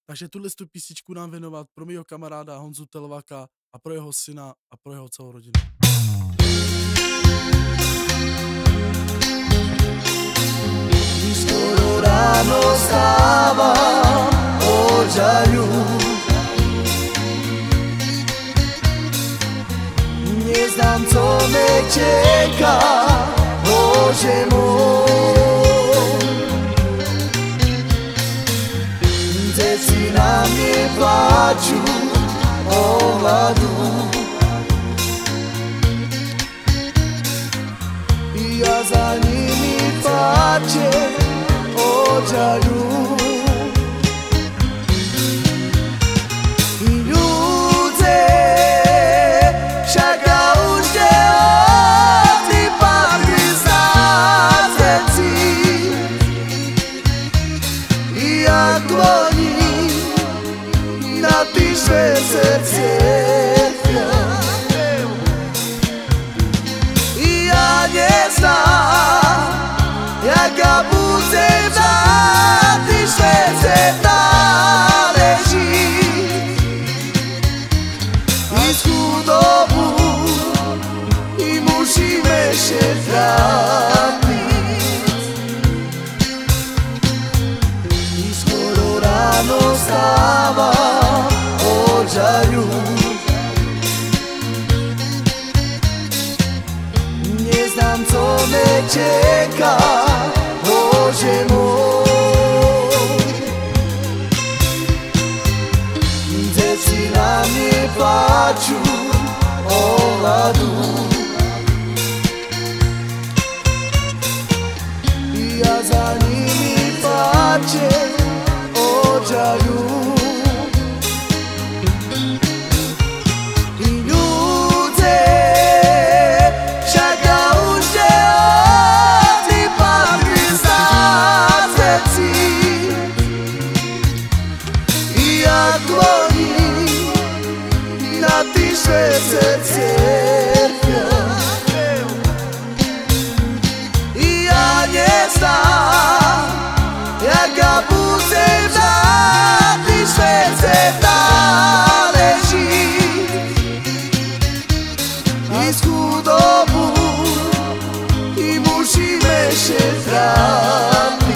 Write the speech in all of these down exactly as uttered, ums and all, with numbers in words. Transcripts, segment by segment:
Takže tuhle tu písničku nám věnovat pro mýho kamaráda Honzu Telvaka a pro jeho syna a pro jeho celou rodinu. Skoro ráno stávam od žaľu, neznám, co me čeká, Bože môj. Deti na mne plačú o hladu, ja za nimi plačem od žaľu. Ľudze, však ja už neodli padli znát veci, jak dloni na ty švece cierkvia. Ja neznám, jaká bude na ty švece náleží, i z chudobu i musíme še trápiť. I skoro ráno stávam od žaľu, neznám, co me čeká, Bože môj. Deti na mne plačú o hladu, ja za nimi plačem od žaľu. Švece cierkvia, ja neznám, jaká bude na ty švece náleží, i z chudobu i musíme še trápiť.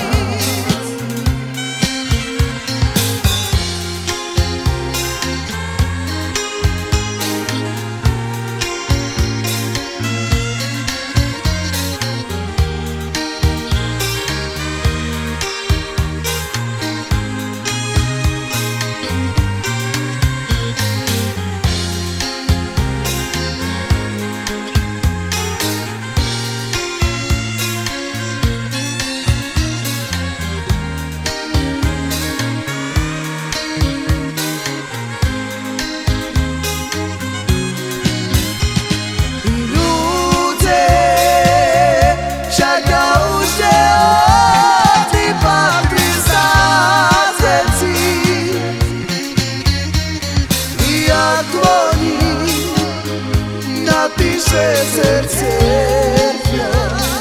Švece cierkvia,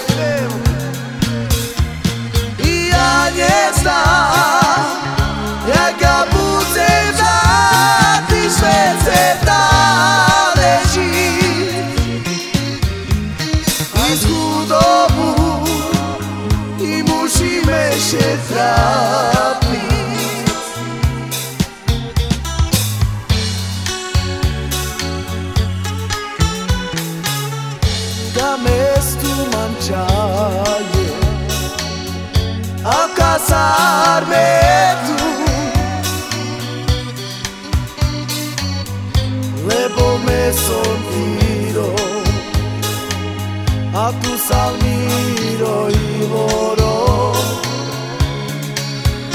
ja neznám, jaká bude na ty švece náleží, i z chudobu i musíme še trápiť. Da mestu mangiaie a casarme tu, lebo me sentiro a tu salmiro i loro,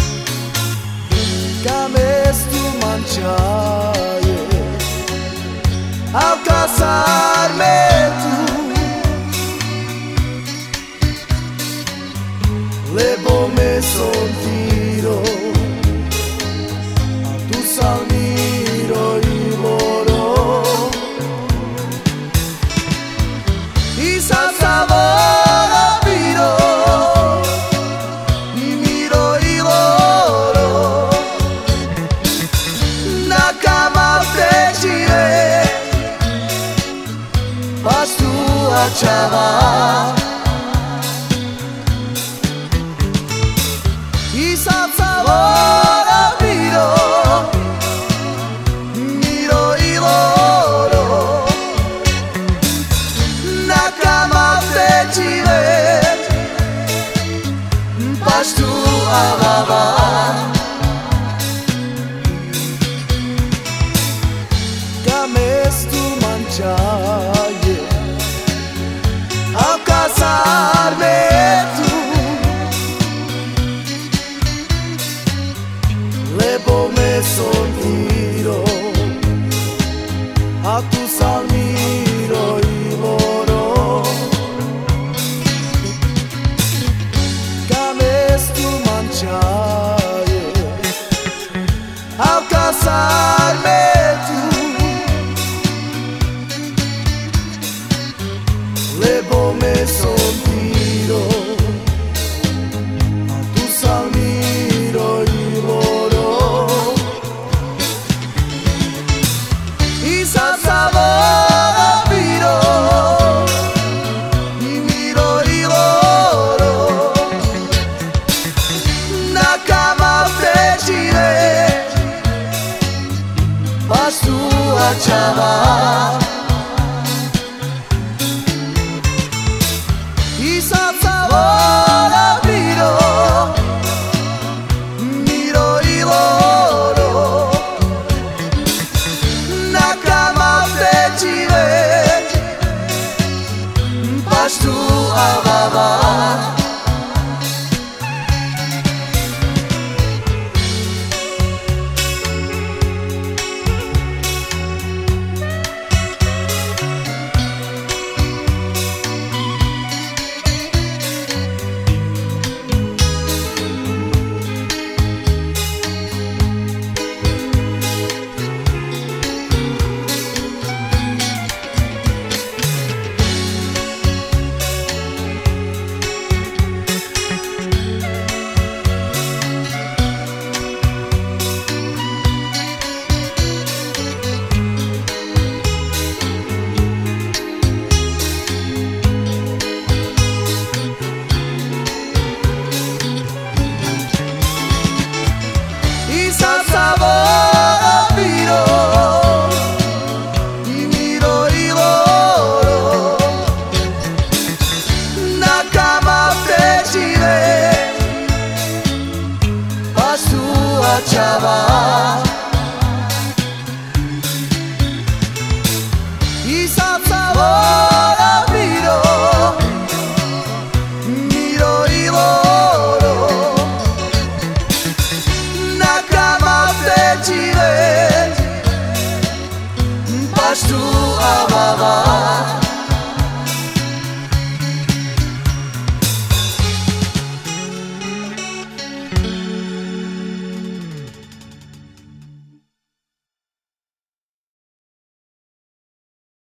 いささわらびろみろいろろ仲間でちれパシュアワワ